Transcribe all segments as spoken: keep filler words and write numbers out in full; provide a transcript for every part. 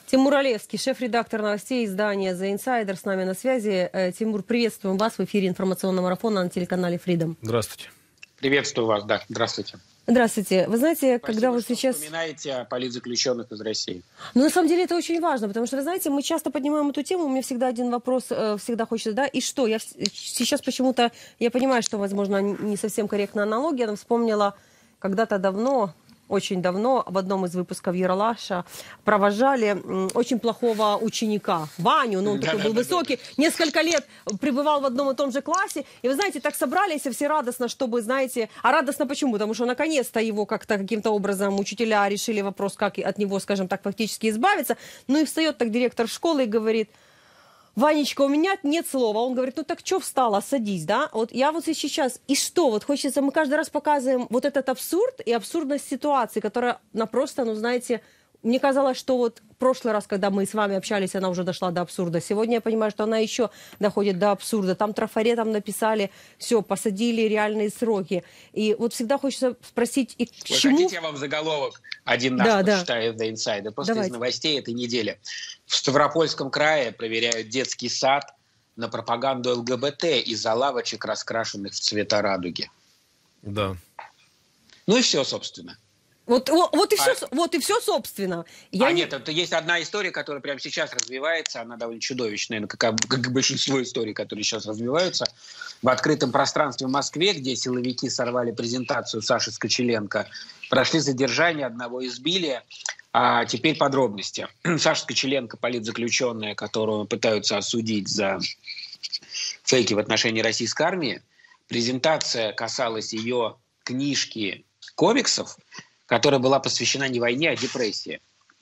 Тимур Олевский, шеф-редактор новостей издания The Insider, с нами на связи. Тимур, приветствуем вас в эфире информационного марафона на телеканале Freedom. Здравствуйте. Приветствую вас, да, здравствуйте. Здравствуйте. Вы знаете, Спасибо, когда вы что сейчас... вспоминаете о политзаключенных из России. Ну, на самом деле, это очень важно, потому что, вы знаете, мы часто поднимаем эту тему, у меня всегда один вопрос, всегда хочется, да, и что? Я сейчас почему-то, я понимаю, что, возможно, не совсем корректная аналогия, но вспомнила когда-то давно... Очень давно в одном из выпусков Ералаша провожали очень плохого ученика, Ваню, ну он такой был высокий, несколько лет пребывал в одном и том же классе. И вы знаете, так собрались все радостно, чтобы, знаете, а радостно почему? Потому что наконец-то его как-то каким-то образом учителя решили вопрос, как от него, скажем так, фактически избавиться. Ну и встает так директор школы и говорит: Ванечка, у меня нет слова. Он говорит: ну так что встала, садись, да? Вот я вот сейчас, и что? Вот хочется, мы каждый раз показываем вот этот абсурд и абсурдность ситуации, которая, на просто, ну знаете, мне казалось, что вот в прошлый раз, когда мы с вами общались, она уже дошла до абсурда. Сегодня я понимаю, что она еще доходит до абсурда. Там трафаретом написали, все, посадили реальные сроки. И вот всегда хочется спросить, и к Вы чему... хотите, я вам заголовок один наш да, почитаю в The Insider? Просто Давайте. Из новостей этой недели. В Ставропольском крае проверяют детский сад на пропаганду ЛГБТ из-за лавочек, раскрашенных в цвета радуги. Да. Ну и все, собственно. Вот, вот, вот, и все, А- вот и все, собственно. Я а не- нет, это есть одна история, которая прямо сейчас развивается, она довольно чудовищная, ну, как, об- как и большинство историй, которые сейчас развиваются. В открытом пространстве в Москве, где силовики сорвали презентацию Саши Скочеленко, прошли задержание, одного избили. А теперь подробности. Саша Скочеленко, политзаключенная, которую пытаются осудить за фейки в отношении российской армии. Презентация касалась ее книжки комиксов, которая была посвящена не войне, а депрессии.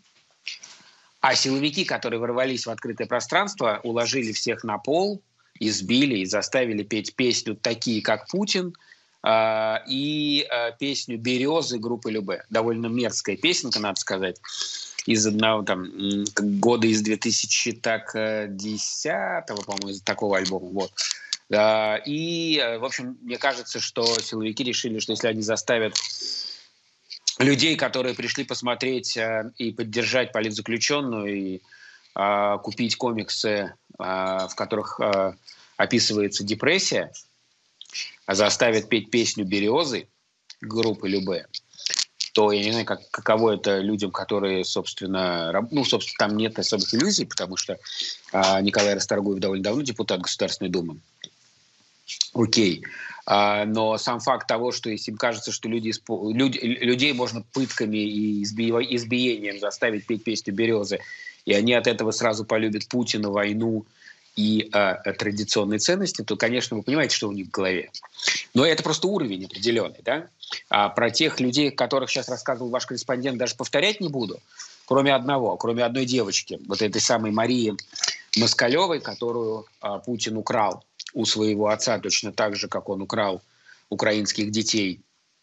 А силовики, которые ворвались в открытое пространство, уложили всех на пол, избили и заставили петь песню «Такие, как Путин» э, и э, песню «Березы» группы Любэ. Довольно мерзкая песенка, надо сказать, из одного там м, года из две тысячи десятого, по-моему, из такого альбома. Вот. Э, и, э, в общем, мне кажется, что силовики решили, что если они заставят людей, которые пришли посмотреть э, и поддержать политзаключенную, и э, купить комиксы, э, в которых э, описывается депрессия, а заставят петь песню «Березы» группы Любэ, то я не знаю, как, каково это людям, которые, собственно, раб- ну, собственно, там нет особых иллюзий, потому что э, Николай Расторгуев довольно давно депутат Государственной Думы. Окей. А, но сам факт того, что если им кажется, что люди, испо- люди, людей можно пытками и изби- избиением заставить петь песню «Березы», и они от этого сразу полюбят Путина, войну и а, традиционные ценности, то, конечно, вы понимаете, что у них в голове. Но это просто уровень определенный, да? А про тех людей, о которых сейчас рассказывал ваш корреспондент, даже повторять не буду, кроме одного, кроме одной девочки, вот этой самой Марии Москалевой, которую а, Путин украл у своего отца, точно так же, как он украл украинских детей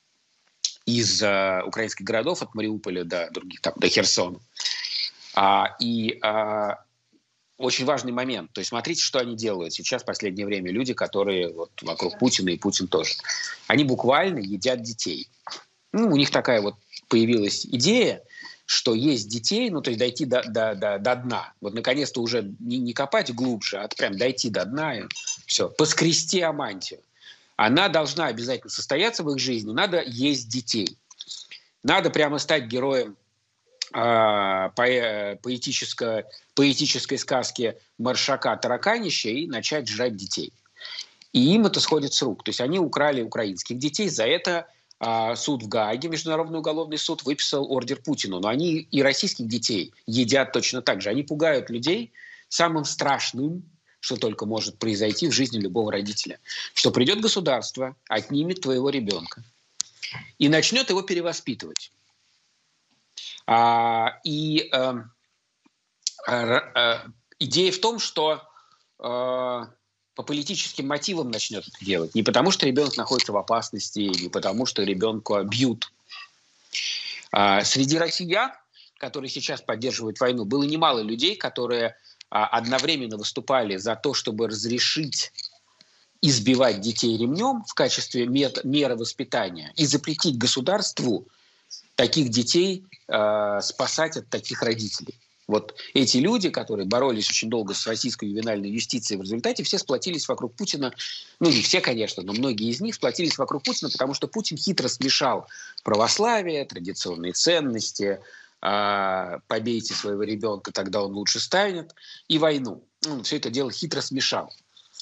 из э, украинских городов, от Мариуполя до других, там, до Херсона. А, и а, очень важный момент. То есть смотрите, что они делают сейчас в последнее время. Люди, которые вот, вокруг Путина, и Путин тоже. Они буквально едят детей. Ну, у них такая вот появилась идея, что есть детей, ну, то есть дойти до, до, до, до дна. Вот, наконец-то, уже не, не копать глубже, а прям дойти до дна и все, поскрести амантию. Она должна обязательно состояться в их жизни. Надо есть детей. Надо прямо стать героем э, по, поэтической, поэтической сказки Маршака «Тараканище» и начать жрать детей. И им это сходит с рук. То есть они украли украинских детей, за это суд в Гааге, Международный уголовный суд, выписал ордер Путину. Но они и российских детей едят точно так же. Они пугают людей самым страшным, что только может произойти в жизни любого родителя. Что придет государство, отнимет твоего ребенка и начнет его перевоспитывать. А, и э, э, э, идея в том, что э, по политическим мотивам начнет это делать. Не потому, что ребенок находится в опасности, не потому, что ребенка бьют. А, среди россиян, которые сейчас поддерживают войну, было немало людей, которые а, одновременно выступали за то, чтобы разрешить избивать детей ремнем в качестве мет- меры воспитания и запретить государству таких детей э, спасать от таких родителей. Вот эти люди, которые боролись очень долго с российской ювенальной юстицией, в результате все сплотились вокруг Путина. Ну, не все, конечно, но многие из них сплотились вокруг Путина, потому что Путин хитро смешал православие, традиционные ценности, э, побейте своего ребенка, тогда он лучше станет, и войну. Он все это дело хитро смешал.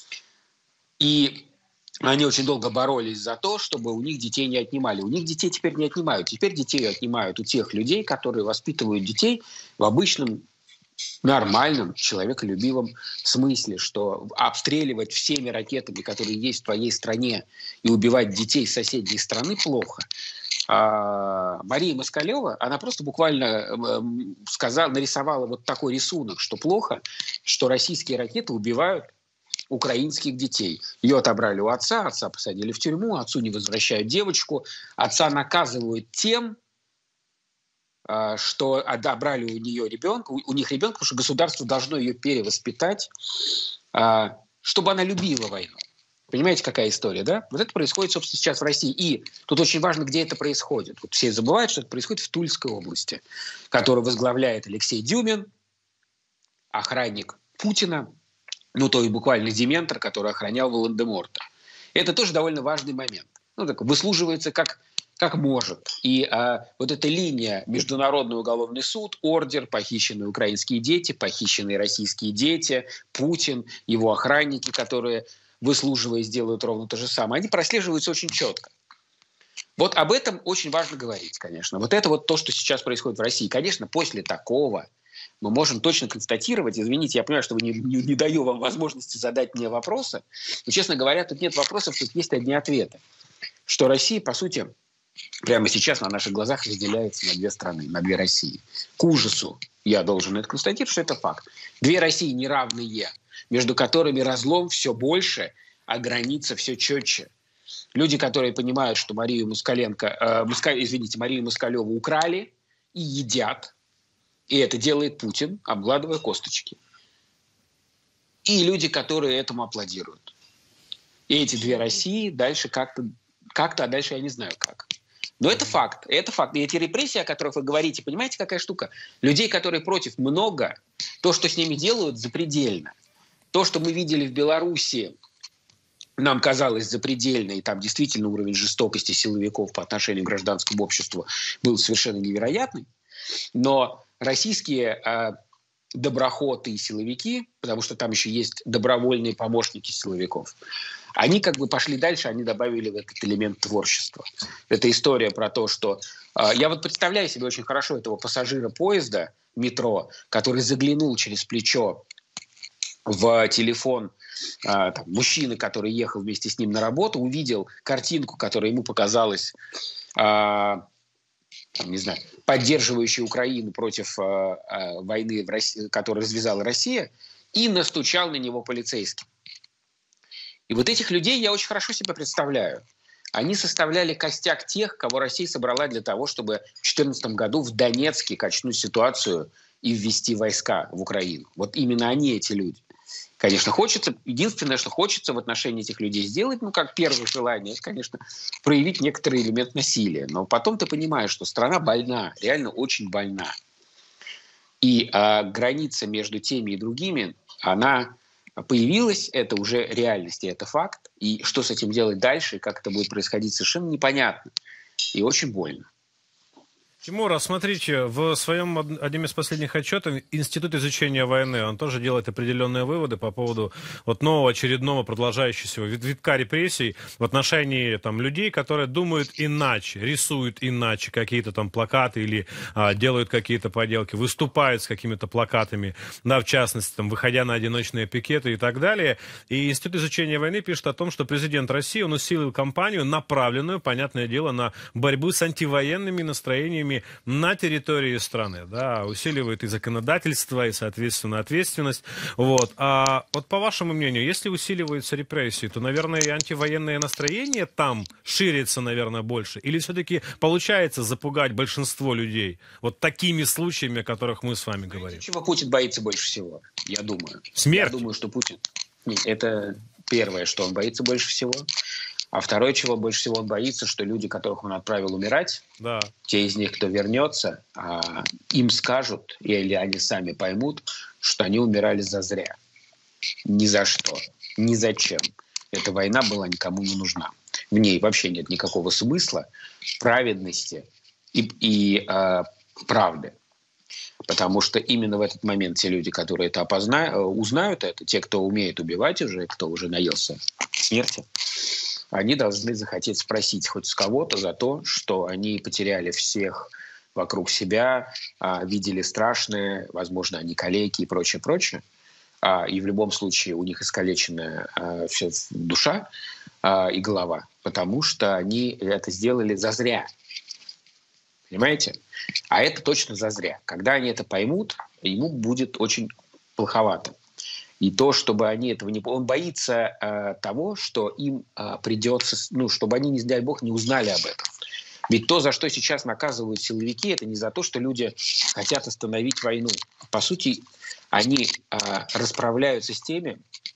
И они очень долго боролись за то, чтобы у них детей не отнимали. У них детей теперь не отнимают. Теперь детей отнимают у тех людей, которые воспитывают детей в обычном, нормальном, человеколюбивом смысле, что обстреливать всеми ракетами, которые есть в твоей стране, и убивать детей соседней страны плохо. А Мария Москалева, она просто буквально сказала, нарисовала вот такой рисунок, что плохо, что российские ракеты убивают украинских детей. Ее отобрали у отца, отца посадили в тюрьму, отцу не возвращают девочку, отца наказывают тем, что отобрали у нее ребенка, у них ребенка, потому что государство должно ее перевоспитать, чтобы она любила войну. Понимаете, какая история, да? Вот это происходит, собственно, сейчас в России. И тут очень важно, где это происходит. Вот все забывают, что это происходит в Тульской области, которую возглавляет Алексей Дюмин, охранник Путина, ну, то и буквально дементор, который охранял Волан-де-Морта. Это тоже довольно важный момент. Ну, так, выслуживается как, как может. И а, вот эта линия Международный уголовный суд, ордер, похищенные украинские дети, похищенные российские дети, Путин, его охранники, которые, выслуживаясь, делают ровно то же самое, они прослеживаются очень четко. Вот об этом очень важно говорить, конечно. Вот это вот то, что сейчас происходит в России. Конечно, после такого мы можем точно констатировать, извините, я понимаю, что вы не, не, не даю вам возможности задать мне вопросы, но, честно говоря, тут нет вопросов, тут есть одни ответы. Что Россия, по сути, прямо сейчас на наших глазах разделяется на две страны, на две России. К ужасу я должен это констатировать, что это факт. Две России неравные, между которыми разлом все больше, а граница все четче. Люди, которые понимают, что Марию Москаленко, э, Моска, извините, Марию Москалеву украли и едят, и это делает Путин, обгладывая косточки. И люди, которые этому аплодируют. И эти две России дальше как-то, как-то, а дальше я не знаю как. Но это факт. Это факт. И эти репрессии, о которых вы говорите, понимаете, какая штука? Людей, которые против, много. То, что с ними делают, запредельно. То, что мы видели в Беларуси, нам казалось запредельно, и там действительно уровень жестокости силовиков по отношению к гражданскому обществу был совершенно невероятный. Но российские э, доброхоты и силовики, потому что там еще есть добровольные помощники силовиков, они как бы пошли дальше, они добавили в этот элемент творчества. Это история про то, что... Э, я вот представляю себе очень хорошо этого пассажира поезда, метро, который заглянул через плечо в телефон э, там, мужчины, который ехал вместе с ним на работу, увидел картинку, которая ему показалась... Э, не знаю, поддерживающий Украину против э, э, войны, в России, которую развязала Россия, и настучал на него полицейским. И вот этих людей я очень хорошо себе представляю. Они составляли костяк тех, кого Россия собрала для того, чтобы в две тысячи четырнадцатом году в Донецке качнуть ситуацию и ввести войска в Украину. Вот именно они, эти люди. Конечно, хочется, единственное, что хочется в отношении этих людей сделать, ну, как первое желание, это, конечно, проявить некоторый элемент насилия. Но потом ты понимаешь, что страна больна, реально очень больна. И а, граница между теми и другими, она появилась, это уже реальность, и это факт. И что с этим делать дальше, и как это будет происходить, совершенно непонятно. И очень больно. Тимур, а смотрите, в своем одном из последних отчетов Институт изучения войны, он тоже делает определенные выводы по поводу вот нового очередного продолжающегося витка репрессий в отношении там людей, которые думают иначе, рисуют иначе какие-то там плакаты или а, делают какие-то поделки, выступают с какими-то плакатами, да, в частности, там, выходя на одиночные пикеты и так далее. И Институт изучения войны пишет о том, что президент России, он усилил кампанию, направленную, понятное дело, на борьбу с антивоенными настроениями на территории страны, да, усиливает и законодательство, и, соответственно, ответственность. Вот. А вот по вашему мнению, если усиливаются репрессии, то, наверное, и антивоенное настроение там ширится, наверное, больше? Или все-таки получается запугать большинство людей вот такими случаями, о которых мы с вами говорим? Чего Путин боится больше всего, я думаю. Смерть? Я думаю, что Путин... Это первое, что он боится больше всего. А второе, чего больше всего он боится, что люди, которых он отправил умирать, Да. те из них, кто вернется, им скажут, или они сами поймут, что они умирали зазря. Ни за что, ни зачем. Эта война была никому не нужна. В ней вообще нет никакого смысла, праведности и, и э, правды. Потому что именно в этот момент те люди, которые это опознают, узнают это, те, кто умеет убивать уже, кто уже наелся смерти, они должны захотеть спросить хоть с кого-то за то, что они потеряли всех вокруг себя, видели страшное, возможно, они калеки и прочее, прочее. И в любом случае у них искалечена вся душа и голова, потому что они это сделали зазря. Понимаете? А это точно зазря. Когда они это поймут, ему будет очень плоховато. И то, чтобы они этого не... Он боится э, того, что им э, придется... Ну, чтобы они, не дай бог, не узнали об этом. Ведь то, за что сейчас наказывают силовики, это не за то, что люди хотят остановить войну. По сути, они э, расправляются с теми,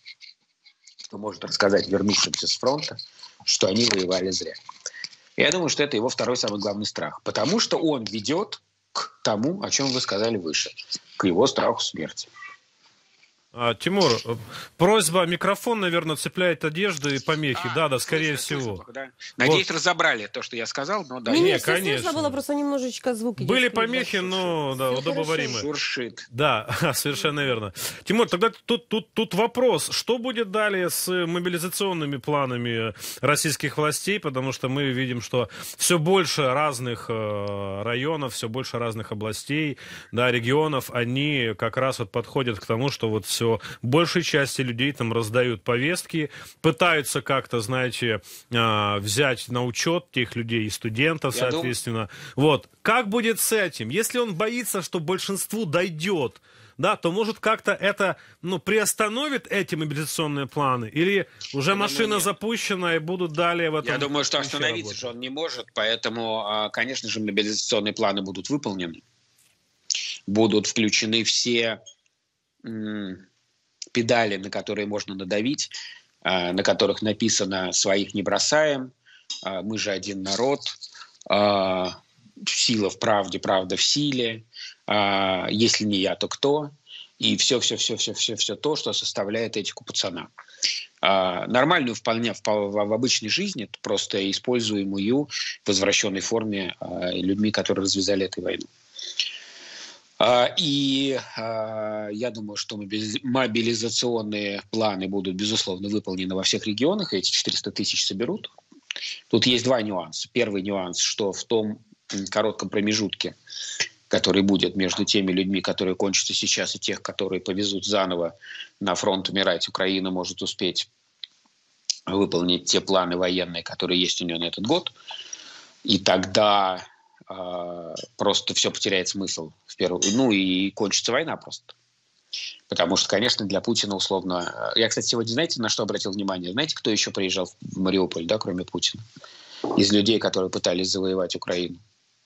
кто может рассказать вернувшимся с фронта, что они воевали зря. Я думаю, что это его второй самый главный страх. Потому что он ведет к тому, о чем вы сказали выше, к его страху смерти. А, Тимур, просьба, микрофон, наверное, цепляет одежду и помехи. А, да, да, скорее слышно, всего. Слышно, да. Надеюсь, вот. Разобрали то, что я сказал, но да. Не, не, конечно. Слышно было, просто немножечко звук. Были помехи, но да, удобоваримые. Шуршит. Да, совершенно верно. Тимур, тогда тут, тут, тут вопрос. Что будет далее с мобилизационными планами российских властей? Потому что мы видим, что все больше разных районов, все больше разных областей, да, регионов, они как раз вот подходят к тому, что вот все большей части людей там раздают повестки, пытаются как-то, знаете, взять на учет тех людей и студентов, Я соответственно. Думаю... Вот. Как будет с этим? Если он боится, что большинству дойдет, да, то, может, как-то это, ну, приостановит эти мобилизационные планы? Или уже Я машина думаю, запущена и будут далее в этом... Я думаю, что остановиться работать? же он не может, поэтому, конечно же, мобилизационные планы будут выполнены. Будут включены все... педали, на которые можно надавить, на которых написано «своих не бросаем», «мы же один народ», «сила в правде, правда в силе», «если не я, то кто?» и все-все-все-все-все то, что составляет этику пацана. Нормальную вполне в, в обычной жизни, просто используемую в возвращенной форме людьми, которые развязали эту войну. И я думаю, что мобилизационные планы будут, безусловно, выполнены во всех регионах, и эти четыреста тысяч соберут. Тут есть два нюанса. Первый нюанс, что в том коротком промежутке, который будет между теми людьми, которые кончатся сейчас, и тех, которые повезут заново на фронт умирать, Украина может успеть выполнить те планы военные, которые есть у нее на этот год. И тогда... просто все потеряет смысл в первую, ну и кончится война просто. Потому что, конечно, для Путина условно... Я, кстати, сегодня, знаете, на что обратил внимание? Знаете, кто еще приезжал в Мариуполь, да, кроме Путина? Из людей, которые пытались завоевать Украину.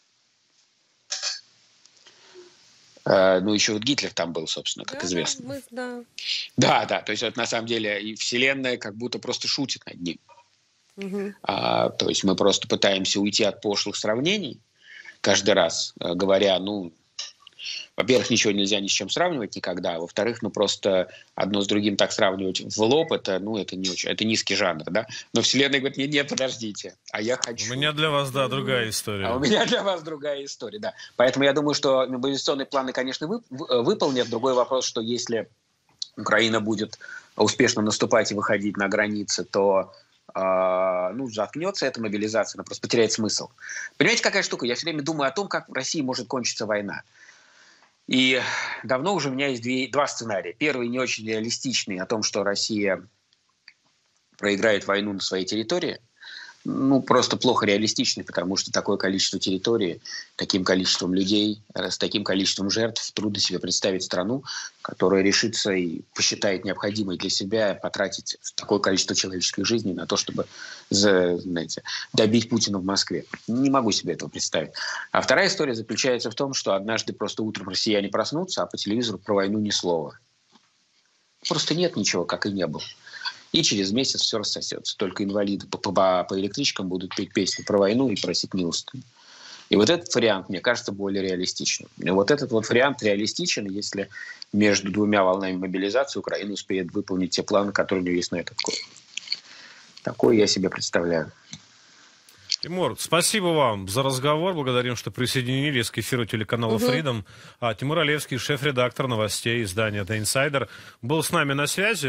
Ну, еще вот Гитлер там был, собственно, как да, известно. Да, мы, да. да, да, то есть вот на самом деле и Вселенная как будто просто шутит над ним. Угу. А, то есть мы просто пытаемся уйти от пошлых сравнений, каждый раз, говоря, ну, во-первых, ничего нельзя ни с чем сравнивать никогда, а во-вторых, ну, просто одно с другим так сравнивать в лоб, это, ну, это не очень, это низкий жанр, да? Но Вселенная говорит, нет, нет, подождите, а я хочу... У меня для вас, да, другая история. А у меня для вас другая история, да. Поэтому я думаю, что мобилизационные планы, конечно, вы, выполнят. Другой вопрос, что если Украина будет успешно наступать и выходить на границы, то... ну, заткнется эта мобилизация, она просто потеряет смысл. Понимаете, какая штука? Я все время думаю о том, как в России может кончиться война. И давно уже у меня есть две, два сценария. Первый не очень реалистичный, о том, что Россия проиграет войну на своей территории. Ну, просто плохо реалистичный, потому что такое количество территории, таким количеством людей, с таким количеством жертв, трудно себе представить страну, которая решится и посчитает необходимой для себя потратить такое количество человеческих жизней на то, чтобы, знаете, добить Путина в Москве. Не могу себе этого представить. А вторая история заключается в том, что однажды просто утром россияне проснутся, а по телевизору про войну ни слова. Просто нет ничего, как и не было. И через месяц все рассосется. Только инвалиды по, по, по электричкам будут петь песни про войну и просить милостыню. И вот этот вариант, мне кажется, более реалистичным. И вот этот вот вариант реалистичен, если между двумя волнами мобилизации Украина успеет выполнить те планы, которые у нее есть на этот год. Такое я себе представляю. Тимур, спасибо вам за разговор. Благодарим, что присоединились к эфиру телеканала Угу. Freedom. А, Тимур Олевский, шеф-редактор новостей издания The Insider, был с нами на связи.